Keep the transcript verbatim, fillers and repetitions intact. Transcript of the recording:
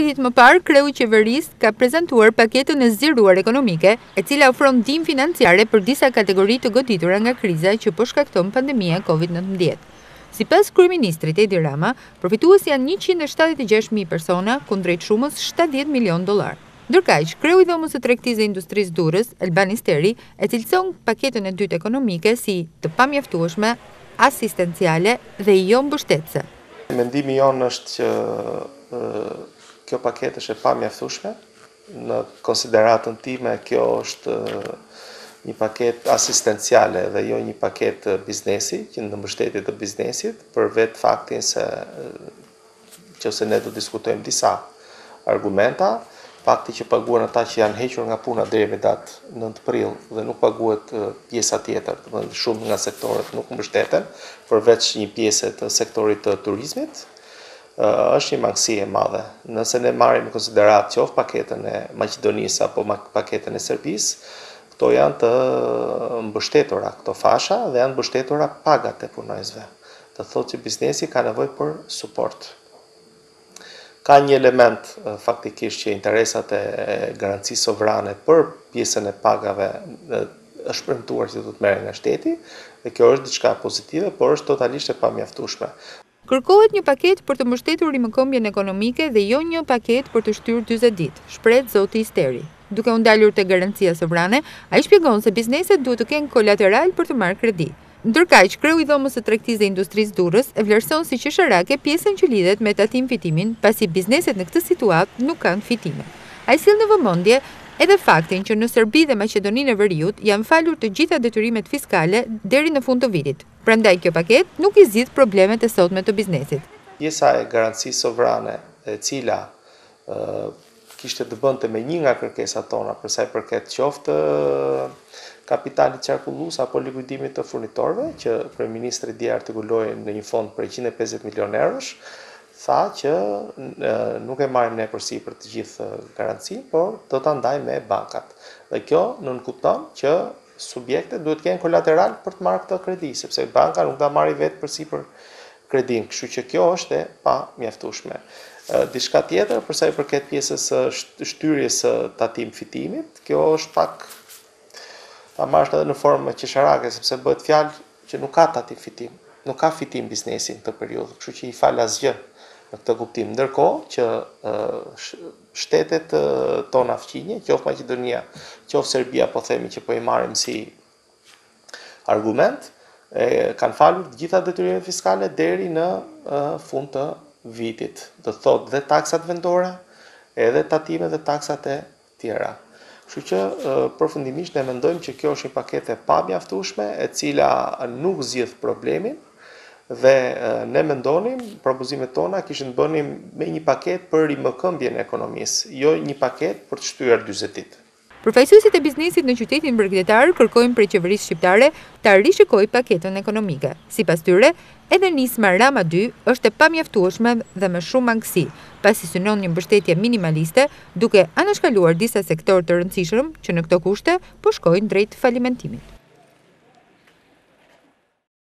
ditë më parë, kreu i qeverisë ka prezantuar paketën e zgjeruar ekonomike, e cila ofron ndihmë financiare për disa kategori të goditura nga kriza që po shkakton pandemia Covid nëntëmbëdhjetë. Sipas kryeministrit Edi Rama, përfitues janë njëqind e shtatëdhjetë e gjashtë mijë persona kundrejt shumës shtatëdhjetë milion dollar. Ndërkaq, kreu i dhomës së tregtisë dhe industrisë Durrës, Albani Steri, e cilëson paketën e dytë ekonomike si të pamjaftueshme, asistenciale dhe jo mbështetëse. Mendimi jonë është që uh, kjo paketë është e pamjaftueshme. Në konsideratën time kjo është uh, një paketë asistenciale dhe jo një paketë biznesi, që në mbështetje të biznesit, për vetë faktin se uh, që se ne do diskutojmë disa argumenta, fakti që paguhen ata që janë hequr nga puna deri me datë nëntë prill dhe nuk paguhet pjesa tjetër, shumë nga sektorët nuk mbështeten, përveç një pjese të sektorit të turizmit, është një mangësi e madhe. Nëse ne marrim në konsiderat qoftë paketën e Maqedonisë apo paketën e Serbisë, këto janë të mbështetura këto fasha dhe janë mbështetura pagat e punojësve. Të thotë që biznesi ka nevojë për suport. Ka një element faktikisht që interesat e garancisë sovrane për pjesën e pagave është premtuar që do të merren nga shteti, dhe kjo është diçka pozitive, por është totalisht e pamjaftueshme. Kërkohet një paketë për të mbështetur rimëkëmbjen ekonomike dhe jo një paketë për të shtyrë dyzet ditë, shpreh zoti Steri. Duke u ndalur te garancia sovrane, ai shpjegon se bizneset duhet të kenë kolateral për të marrë kredi. Ndërkaq, kreu i dhomës së tregtisë dhe industrisë Durrës e vlerëson si qesharake pjesën që lidhet me tatim fitimin, pasi bizneset në këtë situatë nuk kanë fitime. Ai sill në vëmendje edhe faktin që në Serbi dhe Maqedoninë e Veriut janë falur të gjitha detyrimet fiskale deri në fund të vitit. Prandaj kjo paketë nuk i zgjidh problemet e sotme të biznesit. Pjesa e garancisë sovrane, e cila uh, kishte të bënte me një nga kërkesat tona për sa i përket qoftë kapitalit qarkullues apo likuidimit të furnitorëve, që kryeministri dje artikuloi në një fond për njëqind e pesëdhjetë milion eurosh, tha që nuk e marrim ne përsipër të gjithë garancinë, por do ta ndajmë me bankat. Dhe kjo nënkupton që subjektet duhet të kenë kolateral për të marrë këtë kredi, sepse banka nuk ta marrë vetë përsipër kredin, kështu që kjo është e pamjaftueshme. Diçka tjetër, për sa i përket pjesës së shtyrjes së tatim fitimit, kjo është pak ta marrësh edhe në formë qesharake, sepse bëhet fjalë që nuk ka tatim fitim, nuk ka fitim biznesi në këtë periudhë, kështu që i fal asgjë në këtë kuptim. Ndërkohë që uh, shtetet uh, tona fqinje, qoftë Maqedonia, qoftë Serbia, po themi që po i marrim si argument, e, kanë falur të gjitha detyrimet fiskale deri në uh, fund të vitit. Do thotë dhe taksat vendore, edhe tatimet dhe taksat e tjera. Kështu që përfundimisht ne mendojmë që kjo është një paketë e pamjaftueshme, e cila nuk zgjidh problemin, dhe ne mendonim, propozimet tona kishin bënim me një paketë për rimëkëmbjen e ekonomisë, jo një paketë për të shtyr dyzet ditë. Përfaqësuesit e biznesit në qytetin mbërgjetar kërkojnë prej qeverisë shqiptare ta rishikojë paketën ekonomike. Sipas tyre, edhe nisma Rama dy është e pamjaftueshme dhe me shumë mangësi, pasi synon një mbështetje minimaliste, duke anashkaluar disa sektorë të rëndësishëm që në këto kushte po shkojnë drejt falimentimit.